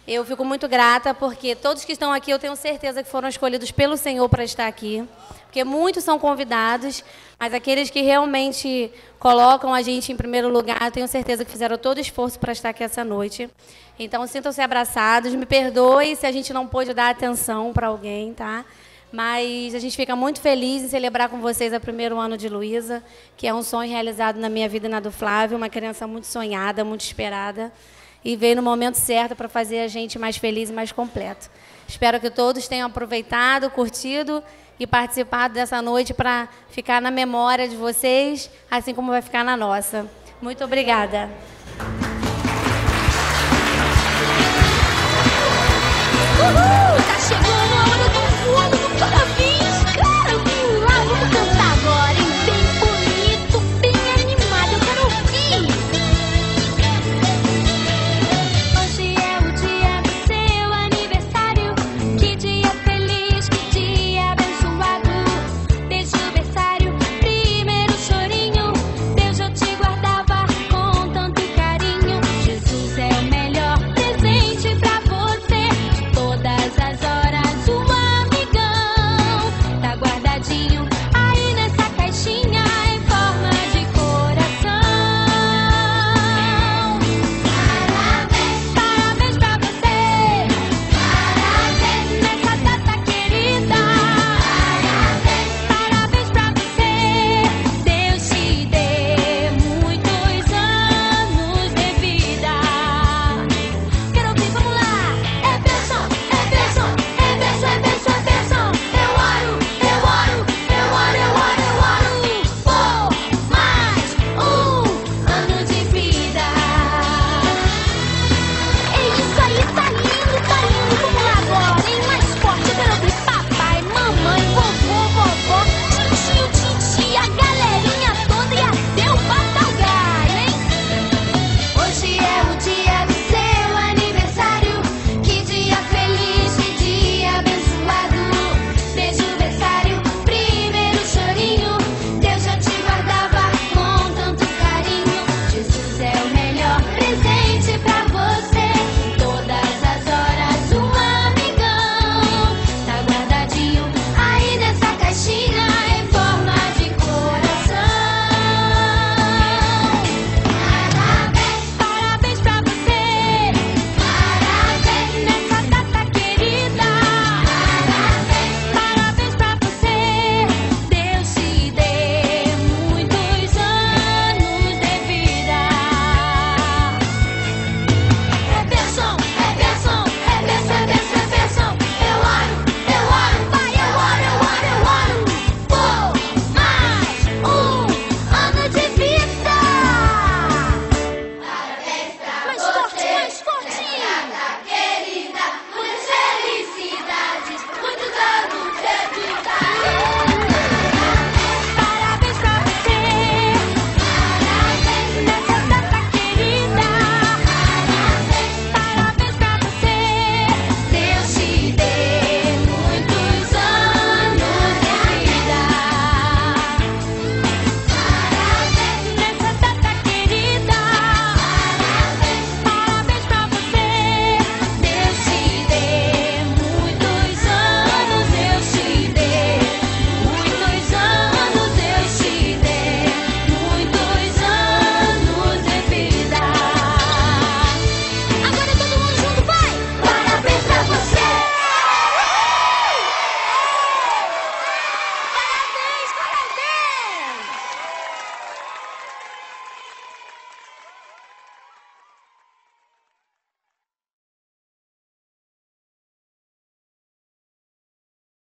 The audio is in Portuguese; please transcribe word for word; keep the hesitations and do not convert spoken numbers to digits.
Eu fico muito grata porque todos que estão aqui eu tenho certeza que foram escolhidos pelo Senhor para estar aqui. Porque muitos são convidados, mas aqueles que realmente colocam a gente em primeiro lugar, eu tenho certeza que fizeram todo o esforço para estar aqui essa noite. Então, sintam-se abraçados. Me perdoe se a gente não pôde dar atenção para alguém, tá? Mas a gente fica muito feliz em celebrar com vocês o primeiro ano de Luísa, que é um sonho realizado na minha vida e na do Flávio, uma criança muito sonhada, muito esperada, e veio no momento certo para fazer a gente mais feliz e mais completo. Espero que todos tenham aproveitado, curtido e participado dessa noite para ficar na memória de vocês, assim como vai ficar na nossa. Muito obrigada. Uhul, tá chegando!